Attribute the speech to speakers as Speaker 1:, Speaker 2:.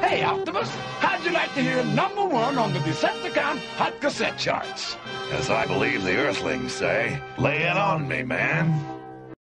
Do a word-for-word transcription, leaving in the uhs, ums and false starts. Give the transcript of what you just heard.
Speaker 1: Hey, Optimus, how'd you like to hear number one on the Decepticon Hot Cassette charts?
Speaker 2: As I believe the Earthlings say, lay it on me, man.